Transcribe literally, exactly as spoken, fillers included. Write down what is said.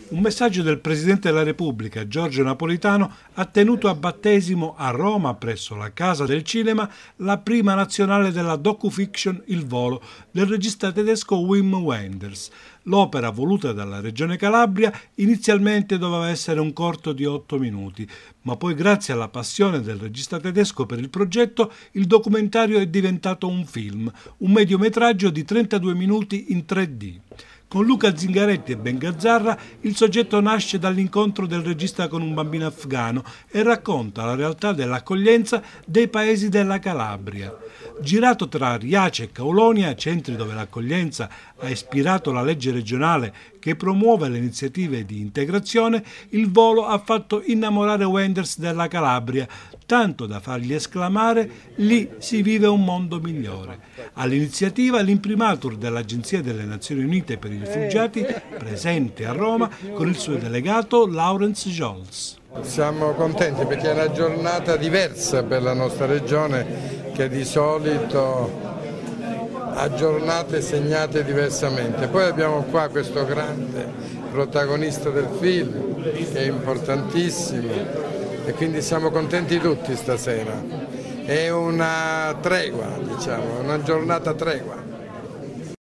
Un messaggio del Presidente della Repubblica, Giorgio Napolitano, ha tenuto a battesimo a Roma, presso la Casa del Cinema, la prima nazionale della docufiction Il volo del regista tedesco Wim Wenders. L'opera, voluta dalla Regione Calabria, inizialmente doveva essere un corto di otto minuti, ma poi grazie alla passione del regista tedesco per il progetto, il documentario è diventato un film, un mediometraggio di trentadue minuti in tre D. Con Luca Zingaretti e Ben Gazzarra il soggetto nasce dall'incontro del regista con un bambino afghano e racconta la realtà dell'accoglienza dei paesi della Calabria. Girato tra Riace e Caulonia, centri dove l'accoglienza ha ispirato la legge regionale che promuove le iniziative di integrazione, il volo ha fatto innamorare Wenders della Calabria, tanto da fargli esclamare «Lì si vive un mondo migliore». All'iniziativa l'imprimatur dell'Agenzia delle Nazioni Unite per i Rifugiati, presente a Roma con il suo delegato Laurens Scholz. Siamo contenti perché è una giornata diversa per la nostra regione, che di solito ha giornate segnate diversamente. Poi abbiamo qua questo grande protagonista del film che è importantissimo e quindi siamo contenti tutti stasera. È una tregua, diciamo, una giornata tregua.